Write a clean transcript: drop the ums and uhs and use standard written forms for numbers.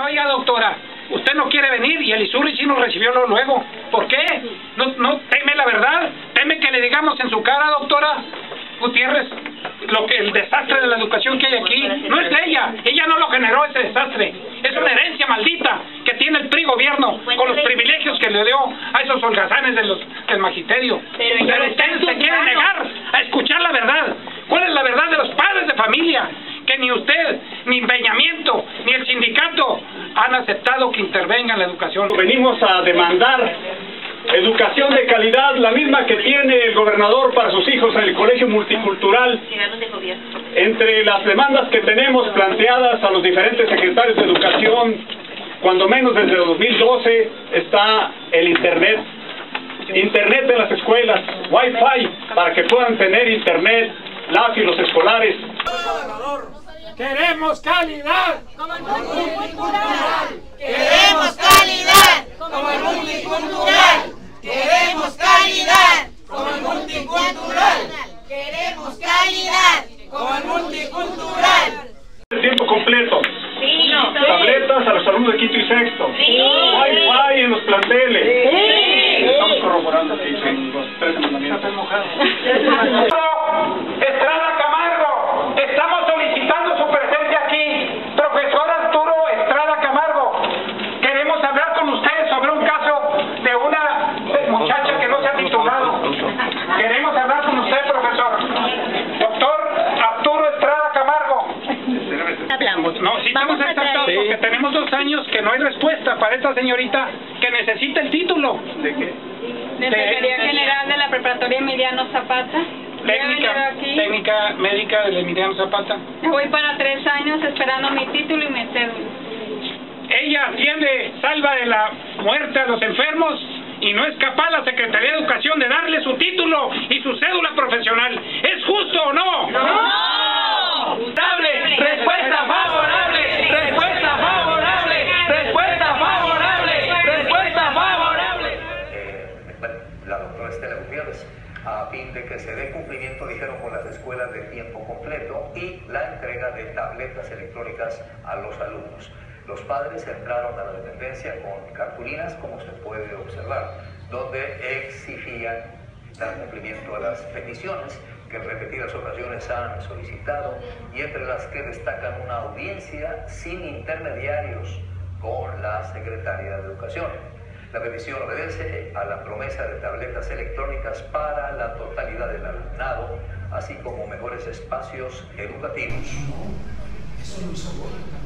oiga, doctora, usted no quiere venir y el Izurri sí nos recibió luego. ¿Por qué? ¿No teme la verdad? ¿Teme que le digamos en su cara, doctora Gutiérrez, el desastre de la educación que hay aquí? No es de ella no lo generó ese desastre. Es una herencia maldita que tiene el PRI gobierno con los privilegios que le dio a esos holgazanes del magisterio. Pero ustedes se quieren negar a escuchar la verdad. ¿Cuál es la verdad de los padres de familia? Que ni usted, ni Empeñamiento, ni el sindicato han aceptado que intervenga en la educación. Venimos a demandar educación de calidad, la misma que tiene el gobernador para sus hijos en el colegio multicultural. Entre las demandas que tenemos planteadas a los diferentes secretarios de educación, cuando menos desde 2012, está el Internet en las escuelas, Wi-Fi, para que puedan tener Internet las y los escolares. ¡Queremos calidad! ¡Como el multicultural! ¡Queremos calidad! ¡Como el multicultural! ¡Queremos calidad! ¡Como el multicultural! ¡Queremos calidad! ¡Como el multicultural! Tiempo completo. Sí. Tabletas a los alumnos de quinto y sexto. Sí. Wi-Fi en los planteles. Sí. Estamos corroborando que dicen los 13 mandamientos. Estrada Camargo, estamos solicitando su presencia aquí. Profesor Arturo Estrada Camargo, queremos hablar con usted sobre un caso de una muchacha que no se ha titulado. Queremos hablar con usted, profesor. Doctor Arturo Estrada Camargo. Hablamos. No, sí estamos aceptados porque tenemos 2 años que no hay respuesta para esta señorita que necesita el título. ¿De qué? De Secretaría General de la Preparatoria Emiliano Zapata. Técnica médica del Emiliano Zapata. Voy para 3 años esperando mi título y mi cédula. Ella salva de la muerte a los enfermos y no es capaz la Secretaría de Educación de darle su título y su cédula profesional. ¿Es justo o no? ¡No! ¡Favorable! ¡Respuesta favorable! ¡Respuesta favorable! ¡Respuesta favorable! ¡Respuesta favorable! La doctora Estela Gutiérrez, a fin de que se dé cumplimiento, dijeron, con las escuelas de tiempo completo y la entrega de tabletas electrónicas a los alumnos. Los padres entraron a la dependencia con cartulinas, como se puede observar, donde exigían dar cumplimiento a las peticiones que en repetidas ocasiones han solicitado y entre las que destacan una audiencia sin intermediarios con la Secretaría de Educación. La petición obedece a la promesa de tabletas electrónicas para la totalidad del alumnado, así como mejores espacios educativos. Eso lo hizo